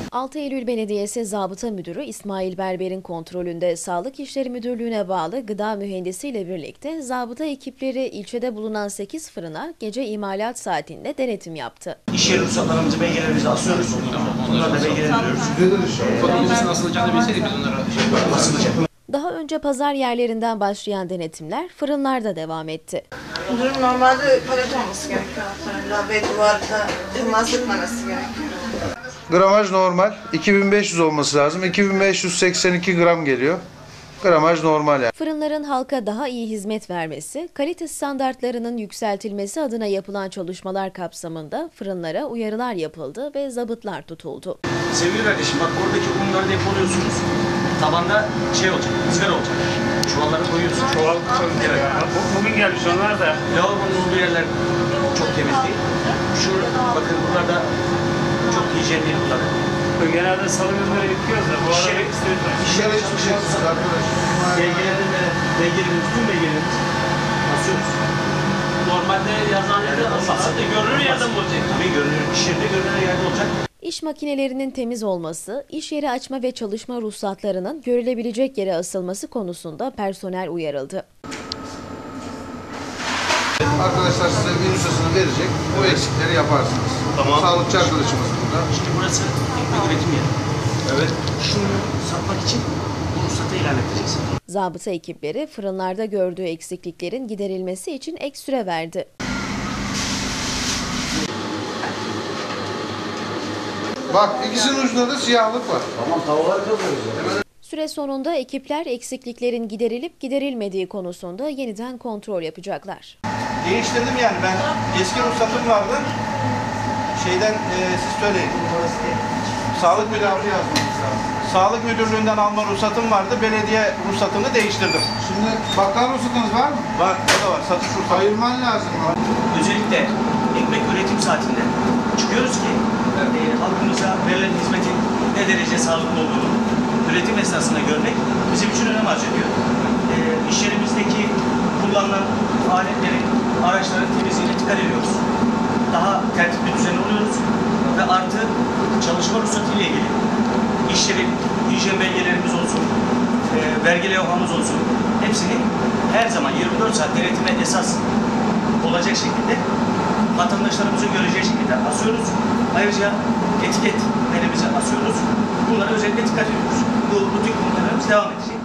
6 Eylül Belediyesi Zabıta Müdürü İsmail Berber'in kontrolünde Sağlık İşleri Müdürlüğü'ne bağlı gıda mühendisiyle birlikte zabıta ekipleri ilçede bulunan 8 fırına gece imalat saatinde denetim yaptı. İş yeri ruhsatlarımızı, belgelerimizi asıyoruz. Bunları da belgelendiriyoruz. Fotoğrafımızın asılacağını bilseydik biz onlara Asılacak. Daha önce pazar yerlerinden başlayan denetimler fırınlarda devam etti. Durum normalde palet olması gerekiyor altlarında ve duvarda temas etmemesi gerekiyor. Gramaj normal. 2500 olması lazım. 2582 gram geliyor. Gramaj normal yani. Fırınların halka daha iyi hizmet vermesi, kalite standartlarının yükseltilmesi adına yapılan çalışmalar kapsamında fırınlara uyarılar yapıldı ve zabıtlar tutuldu. Sevgili kardeşim, bak oradaki unları depoluyorsunuz. Tabanda şey olacak, ızgara olacak. Çuvalları koyuyorsunuz. Çuval tabii. Evet. Bugün gelmiş onlar da. Lavabonun olduğu yerler çok temiz değil. Şu bakın buralarda çok hijyen değil bunlar. Genelde salı günleri yıkıyoruz da bu arada İşlere hiçbir şey yok. Belgelerimiz, tüm belgelerimiz asıyoruz. Normalde yazıhanede asılsa da görünür yerde mi olacak? Tabii görünür, iş yerinde görünür yerde olacak. İş makinelerinin temiz olması, iş yeri açma ve çalışma ruhsatlarının görülebilecek yere asılması konusunda personel uyarıldı. Arkadaşlar size virüs asını verecek. O eksikleri yaparsınız. Tamam. Sağlıkçı arkadaşımız burada. Şimdi burası ekmek üretim yeri. Evet. Şunu satmak için bu ruhsatı ilan edeceksin. Zabıta ekipleri fırınlarda gördüğü eksikliklerin giderilmesi için ek süre verdi. Bak ikisinin ucunda da siyahlık var. Tamam, tavaları kazıyoruz. Süre sonunda ekipler eksikliklerin giderilip giderilmediği konusunda yeniden kontrol yapacaklar. Değiştirdim yani, ben eski ruhsatım vardı. Siz söyleyin. Sağlık Müdürlüğü Sağlık Müdürlüğü'nden alma ruhsatım vardı. Belediye ruhsatını değiştirdim. Şimdi bakkal ruhsatınız var mı? Var, o da var. Satış ruhsatı. Ayırman lazım. Özellikle ekmek üretim saatinde çıkıyoruz ki halkımıza verilen hizmetin ne derece sağlıklı olduğunu üretim esnasında görmek bizim için önem arz ediyor. İş yerimizdeki kullanılan aletlerin, araçların temizliğine dikkat ediyoruz. Daha tertipli, düzenli oluyoruz ve artı çalışma ruhsatı ile ilgili iş yeri hijyen belgelerimiz olsun, vergi levhamız olsun, hepsini her zaman 24 saat denetime esas olacak şekilde vatandaşlarımızın göreceği şekilde asıyoruz. Ayrıca etiketlerimizi asıyoruz. Bunlara özellikle dikkat ediyoruz. Bu rutin komutanlarımız devam edecek.